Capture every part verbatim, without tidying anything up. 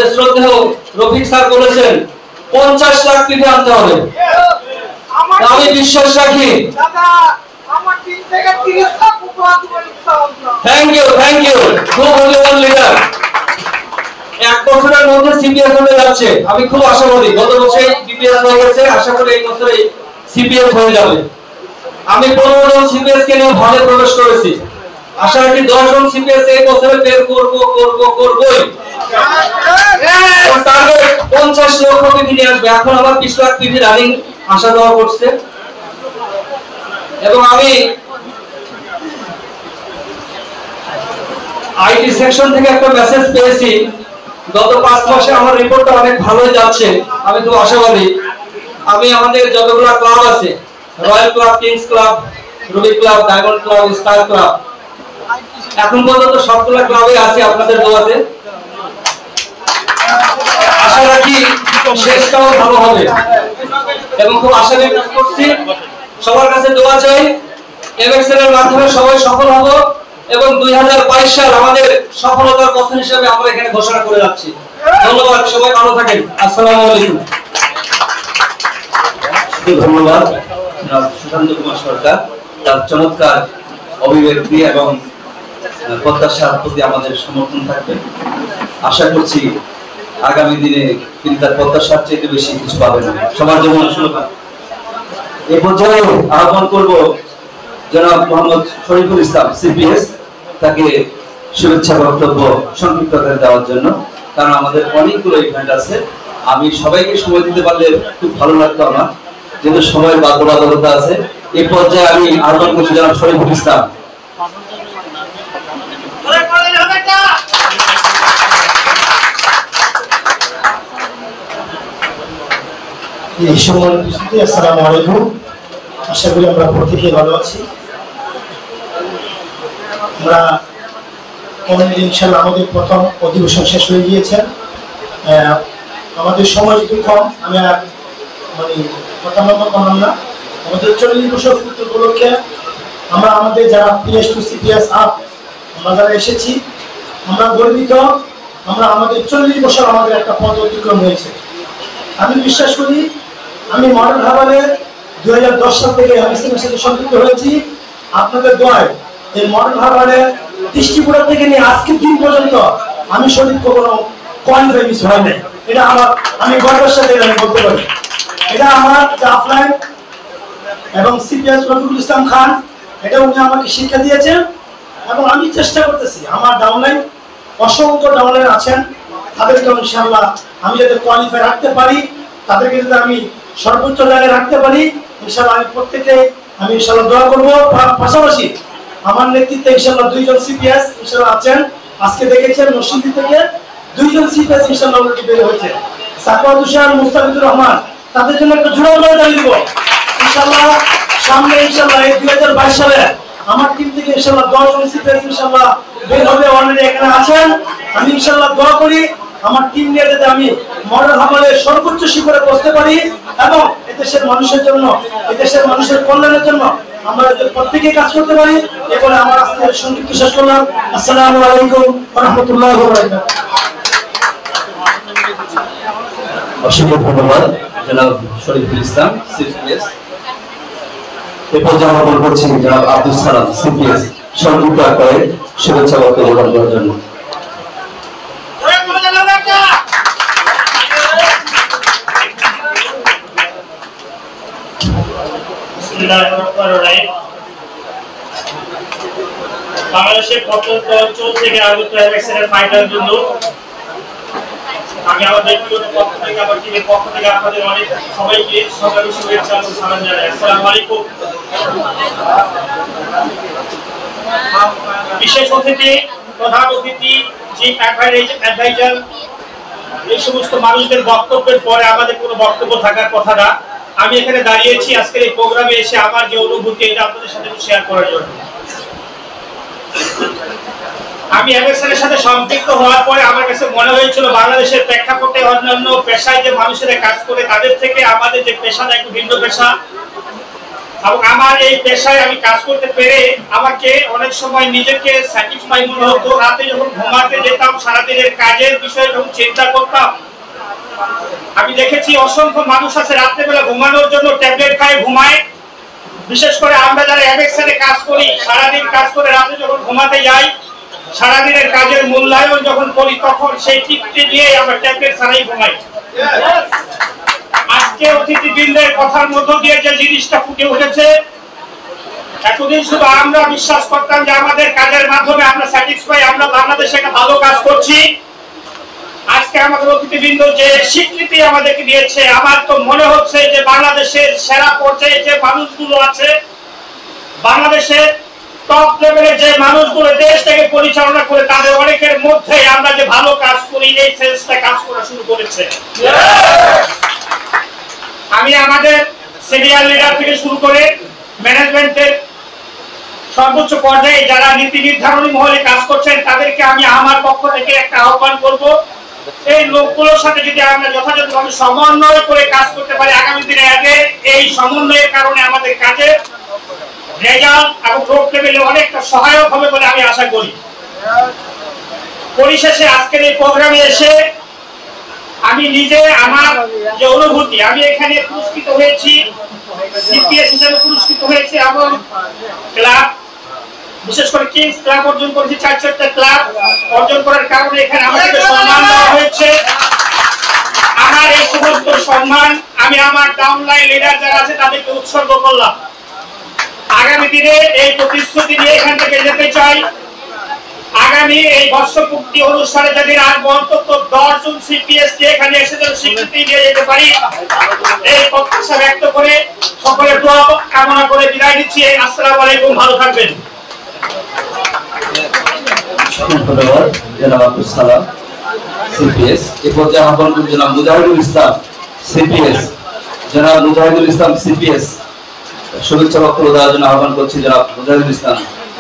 আমাদের শ্রদ্ধেয় রফিক স্যার বলেছেন পঞ্চাশ লাখ পিঠে আনতে হবে। আমি বিশ্বাস রাখি। থ্যাংক ইউ থ্যাংক ইউ খুব মূল্যবান লিডার। এক বছরের মধ্যে সিপিএস হয়ে যাচ্ছে, আমি খুব আশাবাদী। গত বছর বিপিএস হয়ে গেছে, আশা করি এই বছরে সিপিএস হয়ে যাবে। আমি পনেরো জন সিপিএস কে নিয়ে ভালো প্রবেশ করেছি, আশা রাখি দশ জন সিপিএস এই বছরে বের করব করব করবই। টার্গেট পঞ্চাশ লক্ষ পিঠি নিয়ে আসবে। এখন আমার বিশ লাখ পিঠি রানিং আশা দেওয়া করছে। এবং আমি আইটি সেকশন থেকে একটা মেসেজ পেয়েছি, গত পাঁচ মাসে আমার রিপোর্টটা অনেক ভালোই যাচ্ছে, আমি খুব আশাবাদী। আমি আমাদের যতগুলো ক্লাব আছে, royal club, kings club, ruby club, diamond club, star club, এখন পর্যন্ত সবগুলো ক্লাবে আছি আপনাদের দোয়াতে। আশা রাখি শেষটাও ভালো হবে এবং খুব আশা ব্যক্ত করছি। সবার কাছে দোয়া চাই, এমএক্সএল এর মাধ্যমে সবাই সফল হব এবং দুই হাজার বাইশ সাল আমাদের সফলতার বছর হিসেবে আমরা এখানে ঘোষণা করে যাচ্ছি। ধন্যবাদ, সবাই ভালো থাকেন। আসসালামু আলাইকুম। ধন্যবাদ সুশান্ত কুমার সরকার, তার চমৎকার অভিব্যক্তি এবং প্রত্যাশার প্রতি আমাদের সমর্থন থাকবে। আশা করছি আগামী দিনে তিনি তার প্রত্যাশার চেয়ে বেশি কিছু পাবেন না। সবার জন্য শুভকামনা। এই পর্যায়ে আহ্বান করব জনাব মোহাম্মদ শরীফুল ইসলাম সিপিএস, তাকে শুভেচ্ছা বক্তব্য সংক্ষিপ্ত করে দেওয়ার জন্য, কারণ আমাদের অনেকগুলো ইভেন্ট আছে। আমি সবাইকে সময় দিতে পারলে খুব ভালো লাগতো আমার, যেহেতু সময়ের বাধ্যবাধকতা আছে। এই পর্যায়ে আমি আহ্বান করছি জনাব শরীফুল ইসলাম। এই সময় আসসালামু আলাইকুম। আশা করি আমরা প্রত্যেকে ভালো আছি। আমরা ইনশাআল্লাহ আমাদের প্রথম অধিবেশন শেষ হয়ে গিয়েছে। আমাদের সময় একটু কম, আমি আর মানে কথা বলতে পারলাম না। আমাদের চল্লিশ বছর পূর্তি উপলক্ষে আমরা আমাদের যারা পিএস টু সিপিএস আপ আমরা যারা এসেছি, আমরা গর্বিত। আমরা আমাদের চল্লিশ বছর আমাদের একটা পথ অতিক্রম হয়েছে। আমি বিশ্বাস করি, আমি মডেল হারবারে দুই হাজার দশ সাল থেকে আমি সাথে সম্পৃক্ত হয়েছি। আপনাদের দোয়ায় এই মডেল হারবারে ডিস্ট্রিবিউটর থেকে নিয়ে আজকের দিন পর্যন্ত আমি সঠিক কোনো কোয়ালিফাই মিস হয় নাই। এটা আমার, আমি গর্বের সাথে আমি বলতে পারি। এটা আমার আফলাইন এবং সিপিএস রফিকুল ইসলাম খান, এটা উনি আমাকে শিক্ষা দিয়েছেন এবং আমি চেষ্টা করতেছি আমার ডাউনলাইন অসংখ্য ডাউনলাইন আছেন, তাদেরকে ইনশাআল্লাহ আমি যাতে কোয়ালিফাই রাখতে পারি, তাদেরকে যাতে আমি সর্বোচ্চ জায়গায় রাখতে পারি, ইনশাআল্লাহ আমি প্রত্যেককে আমি ইনশাআল্লাহ দোয়া করব। পাশাপাশি আমার নেতৃত্বে ইনশাআল্লাহ দুইজন সিপিএস ইনশাআল্লাহ আছেন। আজকে দেখেছেন নরসিংদী থেকে দুইজন সিপিএস ইনশাআল্লাহ অলরেডি বের হয়েছে, সাকওয়াত হোসেন, মুস্তাফিজুর রহমান। তাদের জন্য একটা জোড়া করে দাঁড়িয়ে দিব ইনশাআল্লাহ। সামনে ইনশাআল্লাহ এই দুই হাজার বাইশ সালে আমার টিম থেকে ইনশাআল্লাহ দশ জন সিপিএস ইনশাআল্লাহ বের হবে, অলরেডি এখানে আছেন। আমি ইনশাআল্লাহ দোয়া করি আমার টিম নিয়ে যাতে আমি মডেল হারবারের সর্বোচ্চ শিখরে পৌঁছতে পারি এবং এদেশের মানুষের জন্য, এদেশের মানুষের কল্যাণের জন্য আমরা প্রত্যেকে কাজ করতে পারি। এরপরে আমার আজকে সংক্ষিপ্ত শেষ করলাম। আসসালামু আলাইকুম ওয়া রাহমাতুল্লাহি ওয়া বারাকাতুহু। অসংখ্য ধন্যবাদ জনাব শরীফুল ইসলাম সিপিএস। এই পর্যায়ে আহ্বান করছি জনাব আব্দুল সালাম সিপিএস সংক্ষিপ্ত আকারে শুভেচ্ছা বক্তব্য দেওয়ার জন্য। বাংলাদেশের প্রত্যন্ত অঞ্চল থেকে আগত এমএক্সএল ফাইটার জন্য আমি আমার ব্যক্তিগত পক্ষ থেকে, আমার টিমের পক্ষ থেকে আপনাদের অনেক সবাইকে সকালে শুভেচ্ছা এবং সালাম জানাই। আসসালামু আলাইকুম। বিশেষ অতিথি, প্রধান অতিথি, চিফ অ্যাডভাইজার, এই সমস্ত মানুষদের বক্তব্যের পরে আমাদের কোনো বক্তব্য থাকার কথা না। আমি এখানে দাঁড়িয়েছি আজকের এই প্রোগ্রামে এসে আমার যে অনুভূতি এটা আপনাদের সাথে শেয়ার করার জন্য। আমি এমএক্সএল এর সাথে সম্পৃক্ত হওয়ার পরে আমার কাছে মনে হয়েছিল বাংলাদেশের প্রেক্ষাপটে অন্যান্য পেশায় যে মানুষেরা কাজ করে তাদের থেকে আমাদের যে পেশাটা একটু ভিন্ন পেশা। এবং আমার এই পেশায় আমি কাজ করতে পেরে আমাকে অনেক সময় নিজেকে স্যাটিসফাই মনে হতো। রাতে যখন ঘুমাতে যেতাম, সারাদিনের কাজের বিষয়ে যখন চিন্তা করতাম, আমি দেখেছি অসংখ্য মানুষ আছে রাত্রেবেলা ঘুমানোর জন্য ট্যাবলেট খায় ঘুমায়। বিশেষ করে আমরা যারা অ্যাবেক্সে কাজ করি, সারাদিন কাজ করে রাতে যখন ঘুমাতে যাই, সারাদিনের কাজের মূল্যায়ন যখন করি, তখন সেই তৃপ্তি নিয়ে আমরা ট্যাবলেট ছাড়াই ঘুমাই। আজকে অতিথিবৃন্দের কথার মধ্য দিয়ে যে জিনিসটা ফুটে উঠেছে, এতদিন শুধু আমরা বিশ্বাস করতাম যে আমাদের কাজের মাধ্যমে আমরা স্যাটিসফাই, আমরা বাংলাদেশে একটা ভালো কাজ করছি। আজকে আমাদের অতিথিবৃন্দ যে স্বীকৃতি আমাদেরকে দিয়েছে, আমার তো মনে হচ্ছে যে বাংলাদেশের সেরা পর্যায়ে যে মানুষগুলো আছে, বাংলাদেশের টপ লেভেলের যে মানুষগুলো দেশ থেকে পরিচালনা করে, তাদের অনেকের মধ্যে আমরা যে ভালো কাজ করি এই সেন্সটা কাজ করা শুরু করেছে। আমি আমাদের সিনিয়র লিডার থেকে শুরু করে ম্যানেজমেন্টের সর্বোচ্চ পর্যায়ে যারা নীতি নির্ধারণী মহলে কাজ করছেন, তাদেরকে আমি আমার পক্ষ থেকে একটা আহ্বান করব, এই লোকগুলোর সাথে যদি আমরা যথাযথভাবে সমন্বয় করে কাজ করতে পারি, আগামী দিনে এদের এই সমন্বয়ের কারণে আমাদের কাজের রেজাল্ট এবং গ্রোথ লেভেলে অনেকটা সহায়ক হবে বলে আমি আশা করি। পরিশেষে আজকের এই প্রোগ্রামে এসে আমি নিজে আমার যে অনুভূতি, আমি এখানে পুরস্কৃত হয়েছি, সিপিএস হিসেবে পুরস্কৃত হয়েছে এবং ক্লাব, বিশেষ করে কিংস ক্লাব অর্জন করেছি, চার চারটা ক্লাব অর্জন করার কারণে এখানে আমাকে সম্মান দেওয়া হয়েছে। আমার এই সমস্ত সম্মান আমি আমার ডাউনলাইন লিডার যারা আছে তাদেরকে উৎসর্গ করলাম। আগামী দিনে এই প্রতিশ্রুতি নিয়ে এখান থেকে যেতে চাই। আগামী এই বর্ষপূর্তি অনুষ্ঠানে যদি আসবো, অন্তত দশ জন সিপিএস কে এখানে এসে যেন স্বীকৃতি নিয়ে যেতে পারি, এই প্রত্যাশা ব্যক্ত করে সকলের দোয়া কামনা করে বিদায় দিচ্ছি। আসসালামু আলাইকুম, ভালো থাকবেন। ধন্যবাদ জনাব আব্দুল সালাম সিপিএস। এ পর্যায়ে আহ্বান করছি জনাব মুজাহিদুল ইসলাম সিপিএস। জনাব মুজাহিদুল ইসলাম সিপিএস শুভেচ্ছা বক্তব্য দেওয়ার জন্য আহ্বান করছি জনাব মুজাহিদুল ইসলাম।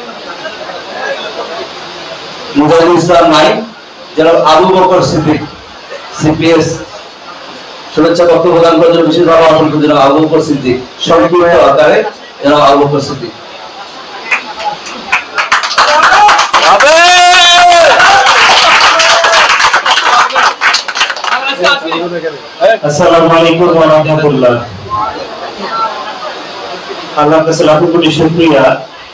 মুজাহিদুল ইসলাম নাই, জনাব আবু বকর সিদ্দিক সিপিএস শুভেচ্ছা বক্তব্য প্রদান করার জন্য বিশেষভাবে আহ্বান করছি জনাব আবু বকর সিদ্দিক। সংক্ষিপ্ত আকারে জনাব আবু বকর সিদ্দিক। আসসালামু আলাইকুম ওয়া রাহমাতুল্লাহ। আল্লাহর কাছে লাখ কোটি শুকরিয়া,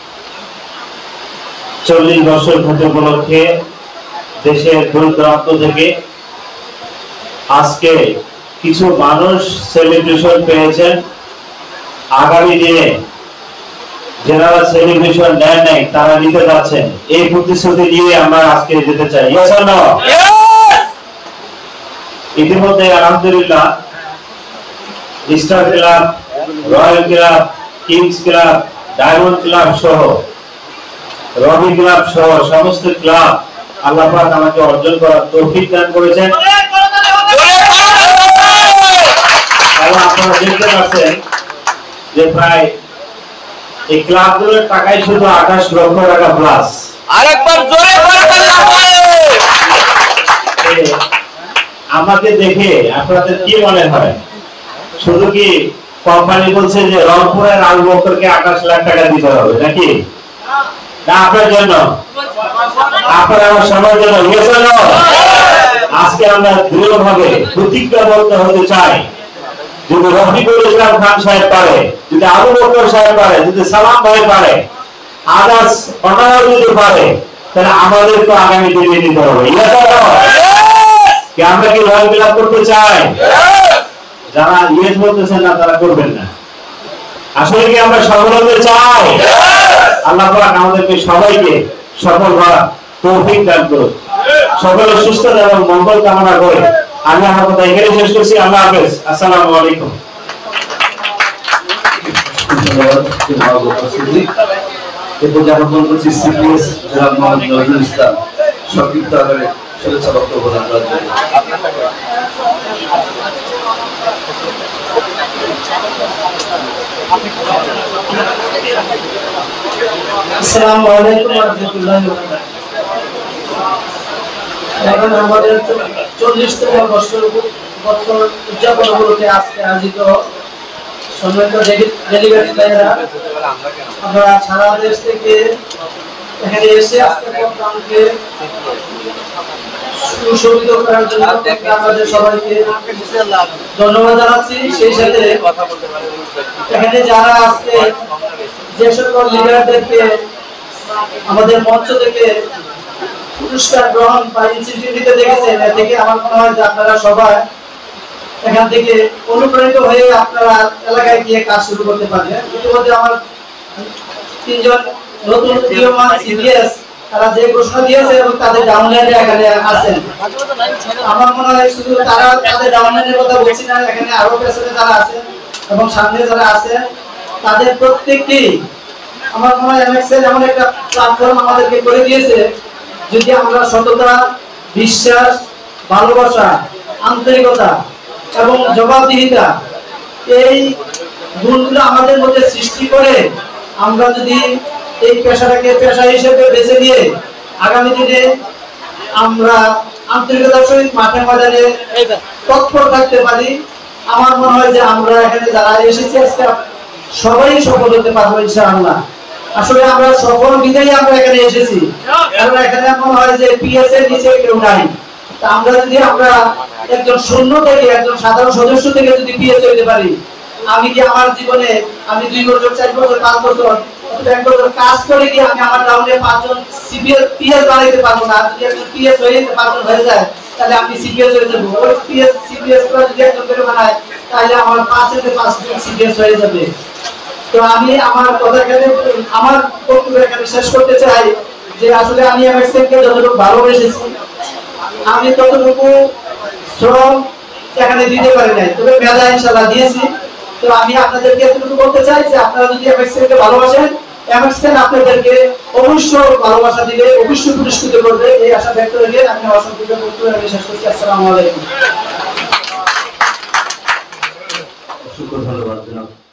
চল্লিশ বছর পূর্তি উপলক্ষে দেশের দূর দূরান্ত থেকে আজকে কিছু মানুষ সেলিব্রেশন পেয়েছেন। আগামী দিনে যারা সেলিব্রেশন নেন নাই তারা নিতে যাচ্ছেন, এই প্রতিশ্রুতি দিয়ে আমরা আজকে যেতে চাই। ইতিমধ্যে আলহামদুলিল্লাহ star club, royal club, kings club, diamond club সহ রবি ক্লাব সহ সমস্ত ক্লাব আল্লাহ পাক আমাকে অর্জন করার তৌফিক দান করেছেন। এবং আপনারা দেখতে পাচ্ছেন যে প্রায় এই ক্লাবগুলোর টাকাই শুধু আঠাশ লক্ষ টাকা প্লাস। আরেকবার জোরে আমাকে দেখে আপনাদের কি মনে হয়, শুধু কি কোম্পানি বলছে যে রংপুরের আবু বকরকে আঠাশ লাখ টাকা দিতে হবে নাকি? না, আপনার জন্য, আপনার আমার সবার জন্য। আজকে আমরা দৃঢ়ভাবে প্রতিজ্ঞাবদ্ধ হতে চাই, যদি রফিকুল ইসলাম খান সাহেব পারে, যদি আবু বকর সাহেব পারে, যদি সালাম ভাই পারে, আদার্স অন্যরা যদি পারে, তাহলে আমাদের তো আগামী দিনে দিতে হবে। আমরা কি রয়্যাল ক্লাব করতে চাই? যারা ইয়েস বলতেছেন না তারা করবেন না। আসলে কি আমরা সফল হতে চাই? আল্লাহ পাক আমাদেরকে সবাইকে সফল হওয়ার তৌফিক দান করুন। সকলের সুস্থতা এবং মঙ্গল কামনা করে আমি আমার কথা এখানে শেষ করছি। আল্লাহ হাফেজ, আসসালামু আলাইকুম। এরপর আহ্বান করছি সিপিএস জনাব মোহাম্মদ নজরুল ইসলাম সংক্ষিপ্ত আকারে শুভেচ্ছা বক্তব্য প্রদান করার জন্য। আসসালামু আলাইকুম ওয়া রাহমাতুল্লাহি ওয়া বারাকাতুহু। এখন আমাদের চল্লিশতম বর্ষ বছর উদযাপন উপলক্ষে আজকে আয়োজিত সম্মানিত ডেলিভারি ভাইয়েরা, আমরা সারা দেশ থেকে এখানে এসে আজকে প্রোগ্রামকে সুশোভিত করার জন্য আমাদের সবাইকে ধন্যবাদ জানাচ্ছি। সেই সাথে এখানে যারা আজকে যে সকল লিডারদেরকে আমাদের মঞ্চ থেকে পুরস্কার গ্রহণ বা ইনসেন্টিভ দিতে দেখেছেন, এ থেকে আমার মনে হয় যে আপনারা সবাই এখান থেকে অনুপ্রাণিত হয়ে আপনারা এলাকায় গিয়ে কাজ শুরু করতে পারবেন। ইতিমধ্যে আমার তিনজন নতুন উদীয়মান সিপিএস তারা যে ঘোষণা দিয়েছে এবং তাদের ডাউনলাইনে এখানে আছেন। আমার মনে হয় শুধু তারা তাদের ডাউনলাইনের কথা বলছি না, এখানে আরো পেছনে যারা আছেন এবং সামনে যারা আছেন তাদের প্রত্যেককেই আমার মনে হয় এমএক্সএল এমন একটা প্ল্যাটফর্ম আমাদেরকে করে দিয়েছে, যদি আমরা সততা, বিশ্বাস, ভালোবাসা, আন্তরিকতা এবং জবাবদিহিতা এই গুণগুলো আমাদের মধ্যে সৃষ্টি করে আমরা যদি এই পেশাটাকে পেশা হিসেবে বেছে নিয়ে আগামী দিনে আমরা আন্তরিকতার সহিত মাঠে ময়দানে তৎপর থাকতে পারি, আমার মনে হয় যে আমরা এখানে যারা এসেছি আজকে সবাই সফল হতে পারবো ইনশাআল্লাহ। আসলে আমরা সফল বিদায়ী আমরা এখানে এসেছি, কারণ এখানে মনে হয় যে পিএস এর নিচে কেউ নাই। তা আমরা যদি আমরা একজন শূন্য থেকে একজন সাধারণ সদস্য থেকে যদি পিএস হইতে পারি, আমি কি আমার জীবনে আমি দুই বছর চার বছর পাঁচ বছর এক বছর কাজ করে কি আমি আমার টাউনে পাঁচজন সিপিএস পিএস বানাইতে পারবো না? যদি একজন পিএস হয়ে পাঁচজন হয়ে যায় তাহলে আমি সিপিএস হয়ে যাবো। ওই পিএস সিপিএস করে যদি একজন করে বানায় তাহলে আমার পাঁচ থেকে পাঁচজন সিপিএস হয়ে যাবে। তো আমি আমার কথা এখানে আমার বক্তব্য এখানে শেষ করতে চাই যে আসলে আমি এমএক্সএল কে যতটুকু ভালোবেসেছি আমি ততটুকু শ্রম এখানে দিতে পারি নাই, তবে মেধা ইনশাআল্লাহ দিয়েছি। তো আমি আপনাদেরকে এতটুকু বলতে চাই যে আপনারা যদি এমএক্সএল কে ভালোবাসেন, এমএক্সএল আপনাদেরকে অবশ্যই ভালোবাসা দিবে, অবশ্যই পুরস্কৃত করবে, এই আশা ব্যক্ত রেখে আমি অসংখ্য বক্তব্য আমি শেষ করছি। আসসালামু আলাইকুম। অসংখ্য ধন্যবাদ।